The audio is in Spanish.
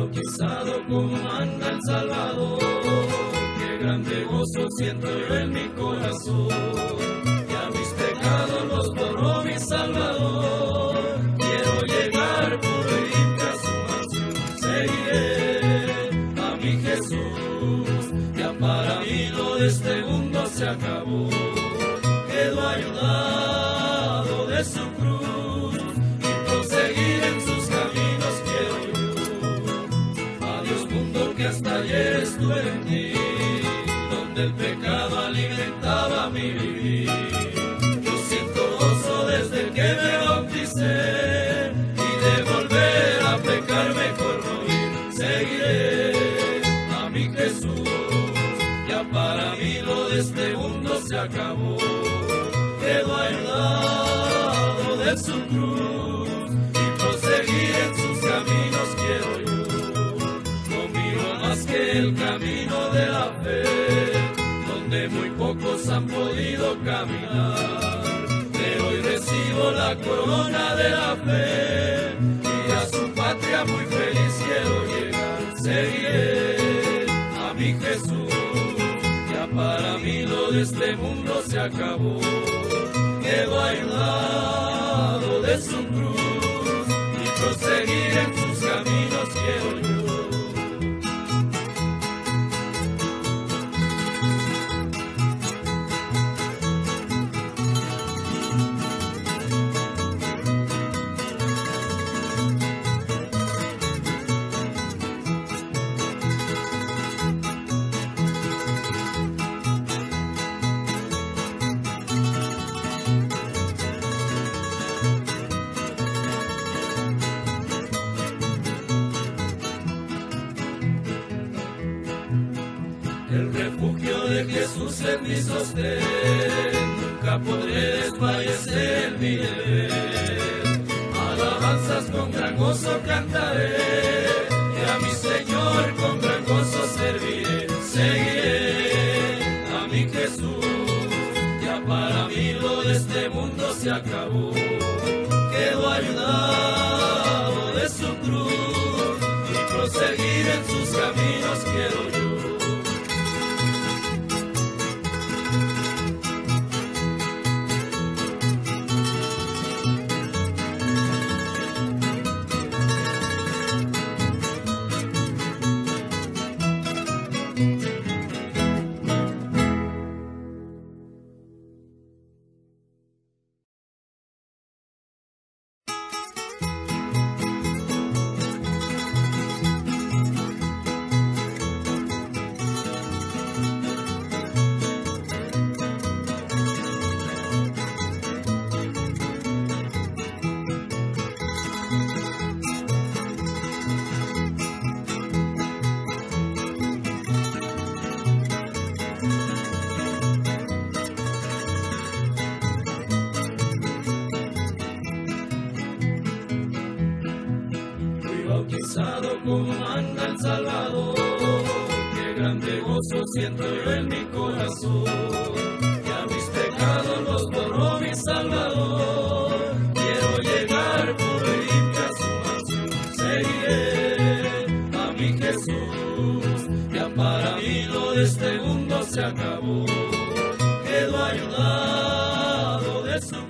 bautizado como manda el Salvador. Qué grande gozo siento yo en mi corazón. Ya mis pecados los borró mi Salvador. Quiero llegar puro y limpio a su mansión. Seguiré a mi Jesús. Ya para mí lo de este mundo se acabó. Quedo ayudado de su cruz y proseguir en sus caminos quiero yo. Adiós mundo que hasta ayer estuve en ti, donde el pecado alimentaba mi vivir. Yo siento gozo desde que me bauticé y de volver a pecar mejor no ir. Seguiré a mi Jesús, ya para mí lo de este mundo se acabó. Quedo ayudado de su cruz y proseguir en sus caminos quiero yo. No miro más que el camino de la fe, donde muy pocos han podido caminar. Pero hoy recibo la corona de la fe y a su patria muy feliz quiero llegar. Seguiré a mi Jesús, ya para mí lo de este mundo se acabó. Quedo ayudado de su cruz y proseguir en sus caminos quiero yo. El refugio de Jesús es mi sostén, nunca podré desfallecer en mi deber. Alabanzas con gran gozo cantaré, y a mi Señor con gran gozo serviré. Seguiré a mi Jesús, ya para mí lo de este mundo se acabó. Quedo ayudado de su cruz y proseguir en sus caminos quiero yo. Bautizado como manda el Salvador, qué grande gozo siento yo en mi corazón. Ya mis pecados los borró mi Salvador. Quiero llegar puro y limpio a su mansión. Seguiré a mi Jesús, ya para mí lo de este mundo se acabó. Quedo ayudado de su